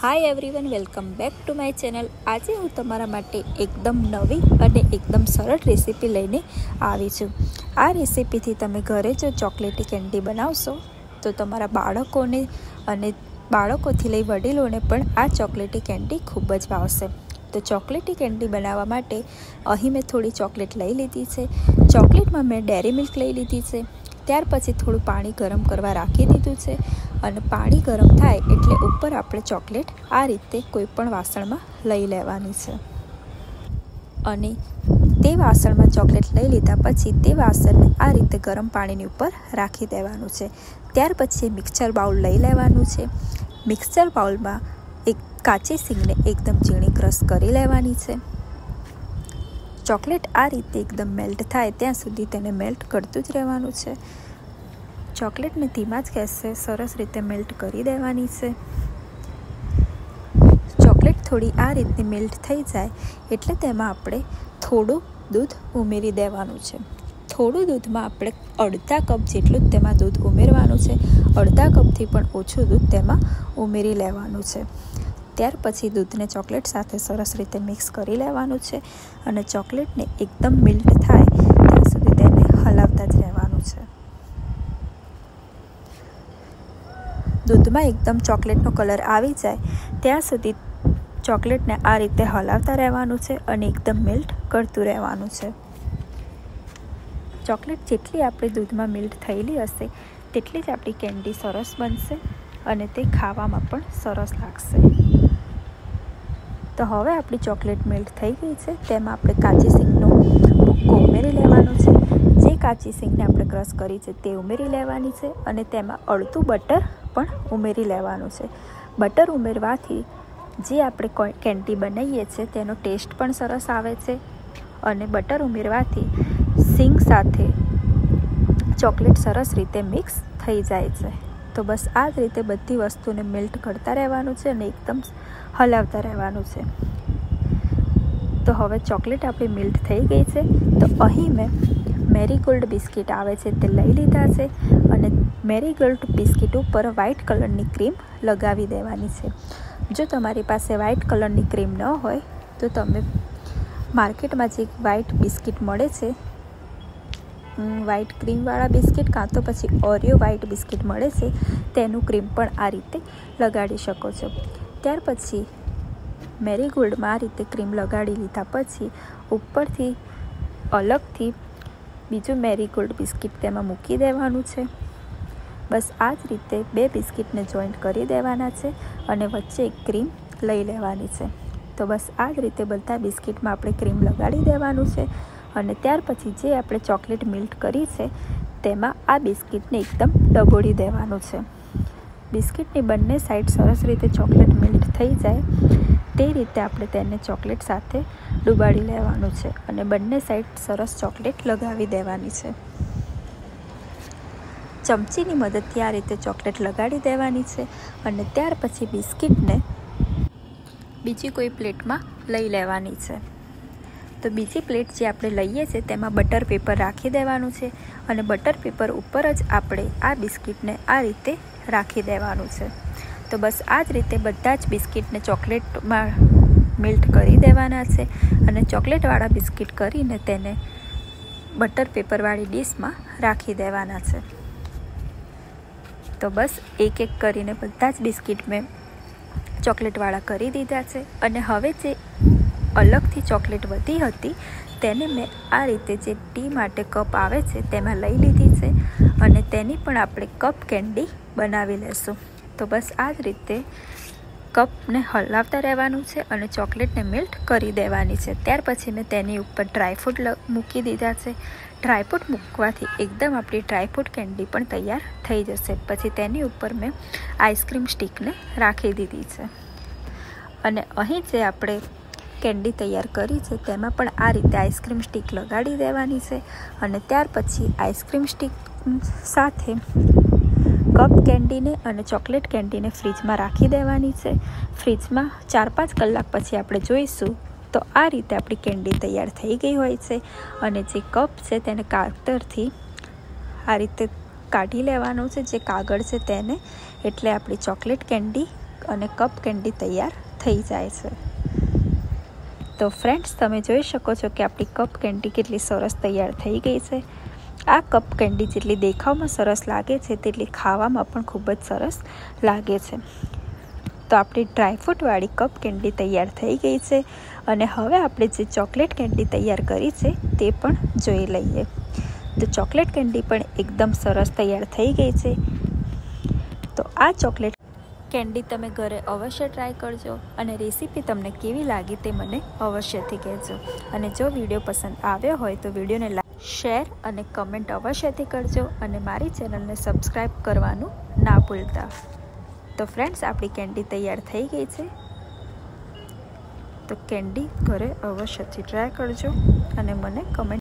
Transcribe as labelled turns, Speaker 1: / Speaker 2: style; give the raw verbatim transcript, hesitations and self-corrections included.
Speaker 1: Hi everyone, welcome back to my channel. આજે હું તમારા માટે એકદમ નવી અને એકદમ સરળ રેસીપી લઈને આવી છું। આ રેસીપીથી તમે ઘરે જો ચોકલેટી કેન્ડી બનાવશો તો તમારા બાળકોને અને બાળકોથી લઈ વડીલોને પણ આ ચોકલેટી કેન્ડી ખૂબ જ ભાવશે। તો ચોકલેટી કેન્ડી બનાવવા માટે અહીં મેં થોડી ચોકલેટ લઈ લીધી છે। ચોકલેટમાં મેં ડેરી મિલ્ક લઈ લીધી છે। ત્યાર પછી થોડું પાણી ગરમ કરવા રાખી દીધું છે અને પાણી ગરમ થાય એટલે ઉપર આપણે ચોકલેટ આ રીતે કોઈ પણ વાસણમાં લઈ લેવાની છે અને તે વાસણમાં ચોકલેટ લઈ લીધા પછી તે વાસણને આ રીતે ગરમ પાણીની ઉપર રાખી દેવાનું છે। ત્યાર પછી મિક્સર બાઉલ લઈ લેવાનું છે। મિક્સર બાઉલમાં એક કાચી સિંગને એકદમ ઝીણી ક્રશ કરી લેવાની છે। ચોકલેટ આ રીતે એકદમ મેલ્ટ થાય ત્યાં સુધી તેને મેલ્ટ કરતું જ રહેવાનું છે। ચોકલેટને ધીમા જ ગેસે સરસ રીતે મેલ્ટ કરી દેવાની છે। ચોકલેટ થોડી આ રીતે મેલ્ટ થઈ જાય એટલે તેમાં આપણે થોડું દૂધ ઉમેરી દેવાનું છે। થોડું દૂધમાં આપણે અડધા કપ જેટલું જ તેમાં દૂધ ઉમેરવાનું છે। અડધા કપથી પણ ઓછું દૂધ તેમાં ઉમેરી લેવાનું છે। ત્યાર પછી દૂધને ચોકલેટ સાથે સરસ રીતે મિક્સ કરી લેવાનું છે અને ચોકલેટને એકદમ મેલ્ટ થાય ત્યાં સુધી તેને હલાવતા જ રહેવાનું છે। દૂધમાં એકદમ ચોકલેટનો કલર આવી જાય ત્યાં સુધી ચોકલેટને આ રીતે હલાવતા રહેવાનું છે અને એકદમ મેલ્ટ કરતું રહેવાનું છે। ચોકલેટ જેટલી આપણી દૂધમાં મેલ્ટ થયેલી હશે તેટલી જ આપણી કેન્ડી સરસ બનશે અને તે ખાવામાં પણ સરસ લાગશે। તો હવે આપણી ચોકલેટ મેલ્ટ થઈ ગઈ છે તેમાં આપણે કાચી સિંગનો ભૂક્કો ઉમેરી લેવાનો છે। જે કાચી સિંગને આપણે ક્રશ કરી છે તે ઉમેરી લેવાની છે અને તેમાં અડધું બટર પણ ઉમેરી લેવાનું છે। બટર ઉમેરવાથી જે આપણે કેન્ડી બનાવીએ છીએ તેનો ટેસ્ટ પણ સરસ આવે છે અને બટર ઉમેરવાથી સિંગ સાથે ચોકલેટ સરસ રીતે મિક્સ થઈ જાય છે। તો બસ આ જ રીતે બધી વસ્તુને મેલ્ટ કરતા રહેવાનું છે અને એકદમ હલાવતા રહેવાનું છે। તો હવે ચોકલેટ આપણી મેલ્ટ થઈ ગઈ છે તો અહીં મેં મેરીગોલ્ડ બિસ્કિટ આવે છે તે લઈ લીધા છે અને મેરીગોલ્ડ બિસ્કિટ ઉપર વ્હાઇટ કલરની ક્રીમ લગાવી દેવાની છે। જો તમારી પાસે વ્હાઇટ કલરની ક્રીમ ન હોય તો તમે માર્કેટમાં જે વ્હાઇટ બિસ્કિટ મળે છે, વ્હાઇટ ક્રીમવાળા બિસ્કિટ કાં તો પછી ઓરિયો વ્હાઇટ બિસ્કિટ મળે છે તેનું ક્રીમ પણ આ રીતે લગાડી શકો છો। ત્યાર પછી મેરીગોલ્ડમાં આ રીતે ક્રીમ લગાડી લીધા પછી ઉપરથી અલગથી બીજું મેરીગોલ્ડ બિસ્કિટ તેમાં મૂકી દેવાનું છે। બસ આ જ રીતે બે બિસ્કિટને જોઈન્ટ કરી દેવાના છે અને વચ્ચે એક ક્રીમ લઈ લેવાની છે। તો બસ આ જ રીતે બધા બિસ્કિટમાં આપણે ક્રીમ લગાડી દેવાનું છે અને ત્યાર પછી જે આપણે ચોકલેટ મેલ્ટ કરી છે તેમાં આ બિસ્કિટને એકદમ ડબોળી દેવાનું છે। બિસ્કિટની બંને સાઈડ સરસ રીતે ચોકલેટ મેલ્ટ થઈ જાય તે રીતે આપણે તેને ચોકલેટ સાથે ડુબાડી લેવાનું છે અને બંને સાઈડ સરસ ચોકલેટ લગાવી દેવાની છે। ચમચીની મદદથી આ રીતે ચોકલેટ લગાડી દેવાની છે અને ત્યાર પછી બિસ્કિટને બીજી કોઈ પ્લેટમાં લઈ લેવાની છે। તો બીજી પ્લેટ જે આપણે લઈએ છીએ તેમાં બટર પેપર રાખી દેવાનું છે અને બટર પેપર ઉપર જ આપણે આ બિસ્કિટને આ રીતે રાખી દેવાનું છે। તો બસ આ જ રીતે બધા જ બિસ્કિટને ચોકલેટમાં મેલ્ટ કરી દેવાના છે અને ચોકલેટવાળા બિસ્કિટ કરીને તેને બટર પેપરવાળી ડીશમાં રાખી દેવાના છે। તો બસ એક એક કરીને બધા જ બિસ્કિટ મેં ચોકલેટવાળા કરી દીધા છે અને હવે જે અલગથી ચોકલેટ વધી હતી તેને મેં આ રીતે જે ટી માટે કપ આવે છે તેમાં લઈ લીધી છે અને તેની પણ આપણે કપ કેન્ડી બનાવી લેશું। તો બસ આ જ રીતે કપને હલાવતા રહેવાનું છે અને ચોકલેટને મેલ્ટ કરી દેવાની છે। ત્યાર પછી મેં તેની ઉપર ડ્રાયફ્રૂટ મૂકી દીધા છે। ડ્રાયફ્રૂટ મૂકવાથી એકદમ આપણી ડ્રાયફ્રૂટ કેન્ડી પણ તૈયાર થઈ જશે। પછી તેની ઉપર મેં આઈસ્ક્રીમ સ્ટિકને રાખી દીધી છે અને અહીં જે આપણે કેન્ડી તૈયાર કરી છે તેમાં પણ આ રીતે આઈસ્ક્રીમ સ્ટિક લગાડી દેવાની છે અને ત્યાર પછી આઈસ્ક્રીમ સ્ટિક સાથે કપ કેન્ડીને અને ચોકલેટ કેન્ડીને ફ્રીજમાં રાખી દેવાની છે। ફ્રીજમાં ચાર પાંચ કલાક પછી આપણે જોઈશું તો આ રીતે આપણી કેન્ડી તૈયાર થઈ ગઈ હોય છે અને જે કપ છે તેને કાતરથી આ રીતે કાઢી લેવાનો છે, જે કાગળ છે તેને, એટલે આપણી ચોકલેટ કેન્ડી અને કપ કેન્ડી તૈયાર થઈ જાય છે। તો ફ્રેન્ડ્સ, તમે જોઈ શકો છો કે આપણી કપ કેન્ડી કેટલી સરસ તૈયાર થઈ ગઈ છે। આ કપ કેન્ડી જેટલી દેખાવમાં સરસ લાગે છે તેટલી ખાવામાં પણ ખૂબ જ સરસ લાગે છે। તો આપણી ડ્રાયફ્રૂટવાળી કપ કેન્ડી તૈયાર થઈ ગઈ છે અને હવે આપણે જે ચોકલેટ કેન્ડી તૈયાર કરી છે તે પણ જોઈ લઈએ। તો ચોકલેટ કેન્ડી પણ એકદમ સરસ તૈયાર થઈ ગઈ છે। તો આ ચોકલેટ કેન્ડી તમે ઘરે અવશ્ય ટ્રાય કરજો અને રેસીપી તમને કેવી લાગી તે મને અવશ્યથી કહેજો। અને જો વિડીયો પસંદ આવ્યો હોય તો વિડીયોને લાઈક, શેર અને કમેન્ટ અવશ્યથી કરજો અને મારી ચેનલને સબસ્ક્રાઈબ કરવાનું ના ભૂલતા। તો ફ્રેન્ડ્સ, આપણી કેન્ડી તૈયાર થઈ ગઈ છે। તો કેન્ડી ઘરે અવશ્યથી ટ્રાય કરજો અને મને કમેન્ટ